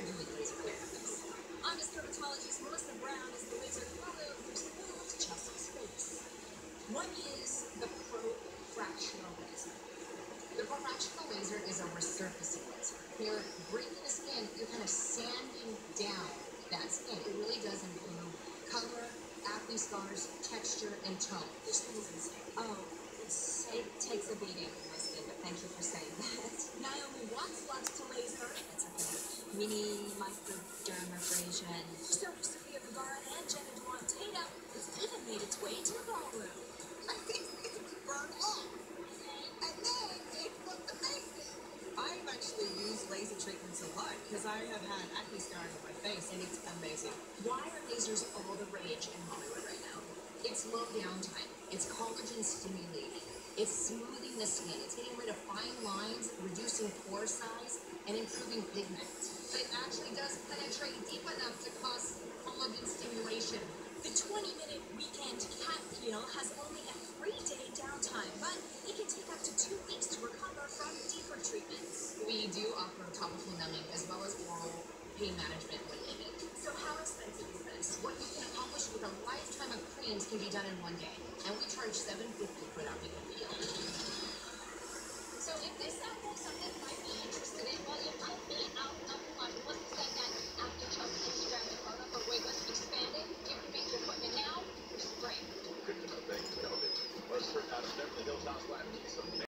doing laser therapies. Honest dermatologist Melissa Brown is the laser fellow who's moved Chelsea's face. What is the fractional laser? The fractional laser is a resurfacing laser. You're breaking the skin, you're kind of sanding down that skin. It really does improve color, acne scars, texture, and tone. This thing is insane. Oh, it takes a beating, my skin, but thank you for saying that. Naomi Watts loves to laser. It's okay. Mini microdermabrasion. So Sophia Vergara and Jenna Duan Tatum, it's even made its way to the ballroom. I think it's burned off. And then it looked amazing. I've actually used laser treatments a lot because I have had acne scarring on my face, and it's amazing. Why are lasers all the rage in Hollywood right now? It's low downtime. It's collagen stimulating. It's smoothing the skin. It's getting rid of fine lines, reducing pore size, and improving pigment. But it actually does penetrate deep enough to cause collagen stimulation. The 20-minute weekend cat peel has only a 3-day downtime, but it can take up to 2 weeks to recover from deeper treatments. We do offer topical numbing as well as oral pain management when needed. So how expensive is this? What you can accomplish with a lifetime of creams can be done in one day, and we charge $750 for that weekend deal. So if this sounds like something you might be interested in, well, it might be out of money. Let's send that after Chelsea's Instagram and photo for Wait, let's expand it. You can make your appointment now for spring. Good to know. Thanks, Kelvin. Let's bring out Beverly Hills Housewives.